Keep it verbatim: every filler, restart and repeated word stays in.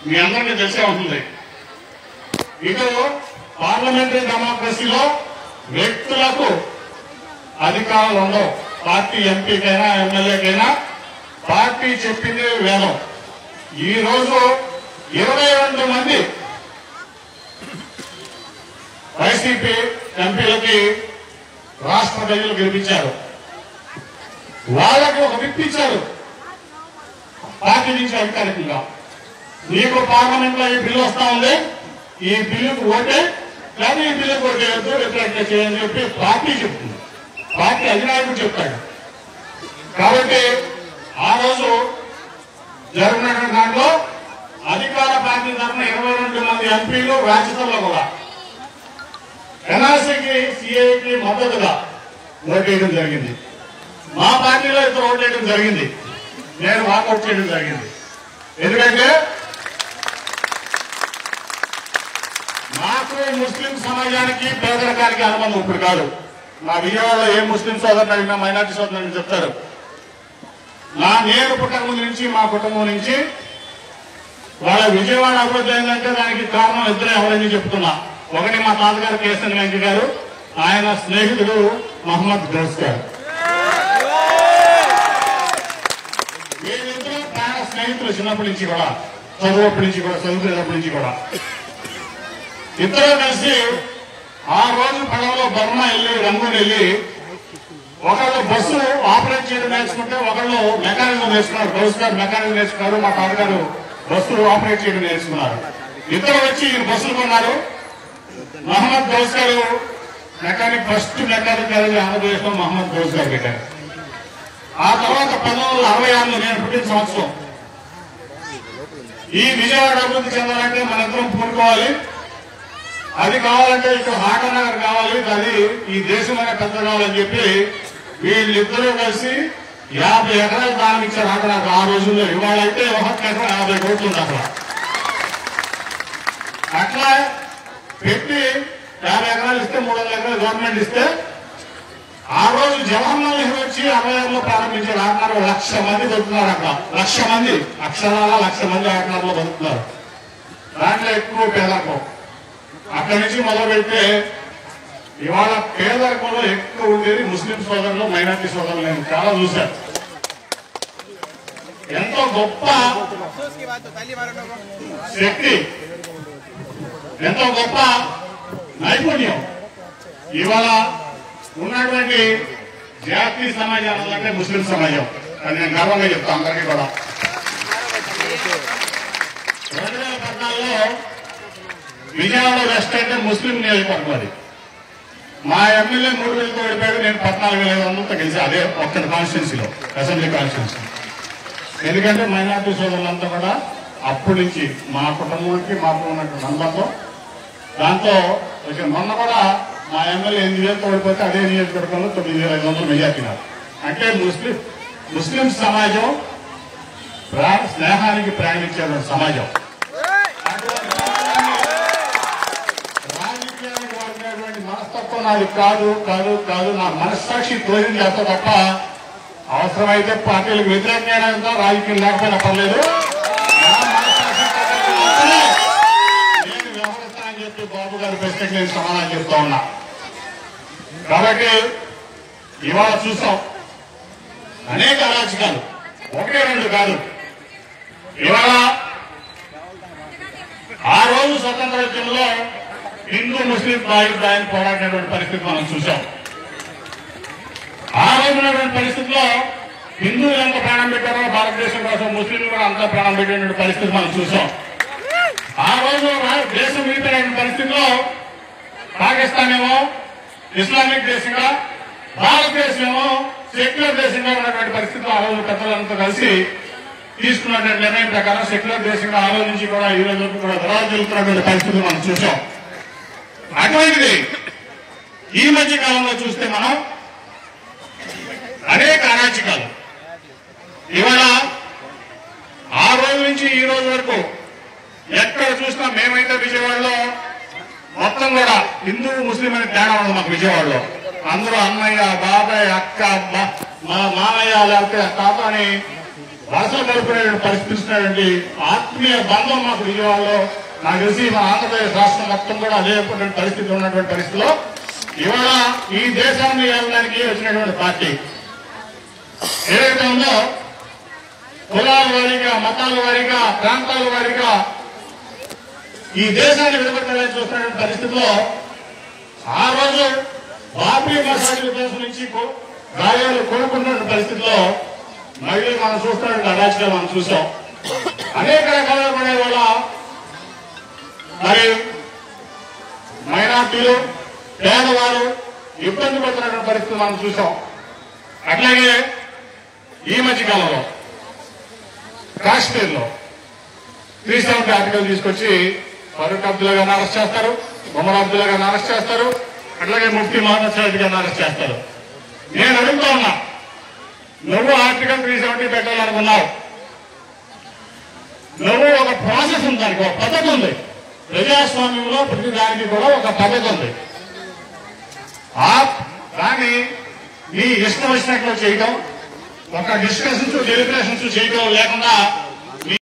మీ అందరికీ తెలిసే ఉంటుంది. ఇటు పార్లమెంటరీ డెమోక్రసీలో వ్యక్తులకు అధికారాలు ఉండవు. పార్టీ ఎంపీకైనా ఎమ్మెల్యేకైనా పార్టీ చెప్పింది వేదం. ఈ రోజు ఇరవై రెండు మంది వైసీపీ ఎంపీలకి రాష్ట్ర ప్రజలు గెలిపించారు. వాళ్ళకి ఒక విప్ ఇచ్చారు పార్టీ నుంచి అధికారికంగా. నీకు పార్లమెంట్ లో ఈ బిల్లు వస్తా ఉంది, ఈ బిల్లుకు ఓటే లేదా ఈ బిల్లుకు ఓటేయద్దు, వ్యతిరేకంగా చేయని చెప్పి పార్టీ చెప్తుంది. పార్టీ అధినాయకుడు చెప్తాడు. కాబట్టి ఆ రోజు జరిగినటువంటి దాంట్లో అధికార పార్టీ తరఫున ఇరవై రెండు మంది ఎంపీలు రాజ్యసభలో కూడా ఎన్ఆర్సీకి సిఐకి మద్దతుగా ఓటేయడం జరిగింది. మా పార్టీలో ఇద్దరు ఓటేయడం జరిగింది. నేను వాకౌట్ చేయడం జరిగింది. ఎందుకంటే నాకు ముస్లిం సమాజానికి పేదరికానికి అనుబంధం ఇప్పుడు కాదు. మా విజయవాడలో ఏ ముస్లిం సోదరులు అడిగినా మైనార్టీ సోదరులు చెప్తారు. నా నేను పుట్టక ముందు నుంచి మా కుటుంబం నుంచి వాళ్ళ విజయవాడ అభివృద్ధి అయిందంటే దానికి కారణం ఇద్దరే ఎవరని చెప్తున్నా. ఒకటి మా తాతగారు కేసన్ వెంకయ్య గారు, ఆయన స్నేహితుడు మహమ్మద్ గౌస్ గారు. వీళ్ళిద్దరూ ప్రాణ స్నేహితులు చిన్నప్పటి నుంచి కూడా, చదువుప్పటి నుంచి కూడా, చదువుకునేటప్పటి నుంచి కూడా. ఇద్దరు కలిసి ఆ రోజు పడవలో బర్మా వెళ్ళి రంగూన్ వెళ్ళి ఒకళ్ళు బస్సు ఆపరేట్ చేయడం నేర్చుకుంటే ఒకళ్ళు మెకానిజం నేర్చుకున్నారు. గౌస్ గారు మెకానిజం నేర్చుకున్నారు, మా తాతగారు బస్సు ఆపరేట్ చేయడం నేర్చుకున్నారు. ఇద్దరు వచ్చి ఈయన బస్సులు కొన్నారు. మహమ్మద్ గౌస్ గారు mechanic, first mechanic college Andhra Pradesh లో మహమ్మద్ గౌస్ గారు పెట్టారు. ఆ తర్వాత పంతొమ్మిది వందల అరవై ఆరులో నేను పుట్టిన సంవత్సరం ఈ విజయవాడ అభివృద్ధి చెందాలంటే మనందరం పూనుకోవాలి. అది కావాలంటే ఇటు హాటనగర్ కావాలి, అది ఈ దేశం అనే పెద్ద కావాలని చెప్పి వీళ్ళిద్దరూ కలిసి యాభై ఎకరాలు దానం ఇచ్చారు హాటనగర్ ఆ రోజుల్లో. ఇవాళ అయితే ఒక ఎకరం యాభై కోట్లు ఉంది అసలు. అట్లా పెట్టి యాభై ఎకరాలు ఇస్తే మూడు వందల ఎకరాలు గవర్నమెంట్ ఇస్తే ఆ రోజు జవహర్లాల్ నెహ్రూ వచ్చి అరవై ఆరులో ప్రారంభించారు. హాటనగర్ లక్ష మంది బతుకుతున్నారు. అక్కడ లక్ష మంది అక్షరాల లక్ష మంది హాటనగర్ లో బతుకుతున్నారు. దాంట్లో ఎక్కువ పేదరికం. అక్కడి నుంచి మొదలు పెడితే ఇవాళ పేదరికంలో ఎక్కువ ఉండేది ముస్లిం సోదరులు, మైనార్టీ సోదరులు. నేను చాలా చూశాను. ఎంతో గొప్ప శక్తి, ఎంతో గొప్ప నైపుణ్యం ఇవాళ ఉన్నటువంటి జాతీయ సమాజం అంటే ముస్లిం సమాజం. అది నేను గర్వంగా చెప్తాను అందరికీ కూడా. రెండు వేల పద్నాలుగులో విజయవాడ వెస్ట్ అంటే ముస్లిం నియోజకవర్గం. అది మా ఎమ్మెల్యే మూడు వేలతో ఓడిపోయాడు. నేను పద్నాలుగు వేల ఐదు వందలతో గెలిచి అదే ఒక్కటి కాన్స్టిట్యున్సీలో, అసెంబ్లీ కాన్స్టిట్యున్సీ. ఎందుకంటే మైనార్టీ సోదరులంతా కూడా అప్పటి నుంచి మా కుటుంబానికి మాకు ఉన్నటువంటి అనుబంధం. దాంతో మొన్న కూడా మా ఎమ్మెల్యే ఎనిమిది వేలతో ఓడిపోతే అదే నియోజకవర్గంలో తొమ్మిది వేల ఐదు వందలు మెజార్టీనారు. అంటే ముస్లిం ముస్లిం సమాజం ప్రాణ స్నేహానికి ప్రయాణించే సమాజం. మనస్తత్వం నాది కాదు కాదు కాదు నా మనస్సాక్షి తోజం చేస్తా తప్ప అవసరమైతే పార్టీలకు వ్యతిరేకంగా రాజకీయం లేకపోయినా పర్లేదు. నేను వ్యవహరిస్తానని చెప్పి బాబు గారి ప్రశ్నకు నేను సమాధానం చెప్తా ఉన్నా. కాబట్టి ఇవాళ చూసాం అనేక అరాచకాలు, ఒకటే రెండు కాదు. ఇవాళ ఆ రోజు స్వతంత్రోద్యమంలో హిందూ ముస్లిం రాజధాని పోరాడినటువంటి పరిస్థితి మనం చూసాం. ఆ రోజు ఉన్నటువంటి పరిస్థితిలో హిందువులు ఎంత ప్రాణం పెట్టారో భారతదేశం కోసం ముస్లింలు కూడా అంతా ప్రాణం పెట్టేటువంటి పరిస్థితి మనం చూసాం. ఆ రోజు దేశం విడిపోయిన పరిస్థితిలో పాకిస్తాన్ ఏమో ఇస్లామిక్ దేశంగా, భారతదేశం ఏమో సెక్యులర్ దేశంగా ఉన్నటువంటి పరిస్థితిలో ఆ రోజు పెద్దలంతా కలిసి తీసుకున్నటువంటి నిర్ణయం ప్రకారం సెక్యులర్ దేశంగా ఆ రోజు నుంచి కూడా ఈ రోజు వరకు కూడా దళాలు జరుగుతున్నటువంటి పరిస్థితులు మనం చూసాం. అటువంటిది ఈ మధ్య కాలంలో చూస్తే మనం అనేక అరాచకాలు. ఇవాళ ఆ రోజు నుంచి ఈ రోజు వరకు ఎక్కడ చూసినా మేమైతే విజయవాడలో మొత్తం కూడా హిందూ ముస్లిం అనే తేడా ఉంది మాకు విజయవాడలో. అందరూ అన్నయ్య, బాబాయ్, అక్క, మా మామయ్య లేకపోతే తాత అని వలసలు పడుకునే పరిస్థితిస్తున్నటువంటి ఆత్మీయ బంధం మాకు విజయవాడలో నాకు తెలిసి మా ఆంధ్రప్రదేశ్ రాష్ట్రం మొత్తం కూడా అదే పరిస్థితి ఉన్నటువంటి పరిస్థితిలో ఇవాళ ఈ దేశాన్ని ఏలడానికి వచ్చినటువంటి పార్టీ ఏదైతే ఉందో కులాల వారీగా మతాల వారీగా ప్రాంతాల వారీగా ఈ దేశాన్ని విడగొట్టాలని చూస్తున్నటువంటి పరిస్థితిలో ఆ రోజు బాబ్రీ మసాజ్ విధ్వంసం నుంచి గాయాలు కోరుకున్న పరిస్థితిలో మళ్ళీ మనం చూస్తున్నటువంటి అరాచకాలు మనం చూసాం. అనేక రకాల పడే వల్ల మరి మైనార్టీలు పేదవారు ఇబ్బంది పడుతున్నటువంటి పరిస్థితి మనం చూసాం. అట్లాగే ఈ మధ్య కాలంలో కాశ్మీర్ లో త్రీ సెవెంటీ ఆర్టికల్ తీసుకొచ్చి ఫరూక్ అబ్దుల్లా గారిని అరెస్ట్ చేస్తారు, ఉమర్ అబ్దుల్లా గారిని అరెస్ట్ చేస్తారు, అట్లాగే ముఫ్తీ మహమ్మద్ సయీద్ గారిని అరెస్ట్ చేస్తారు. నేను అడుగుతా ఉన్నా, నువ్వు ఆర్టికల్ త్రీ సెవెంటీ పెట్టాలనుకున్నావు, నువ్వు ఒక ప్రాసెస్ ఉంది, దానికి ఒక పద్ధతి ఉంది. ప్రజాస్వామ్యంలో ప్రతి దానికి కూడా ఒక పద్ధతి ఉంది. ఆ దాన్ని నీ ఇష్టం వచ్చినట్లు చేయటం, ఒక డిస్కషన్స్ డెలిబ్రేషన్స్ చేయటం లేకుండా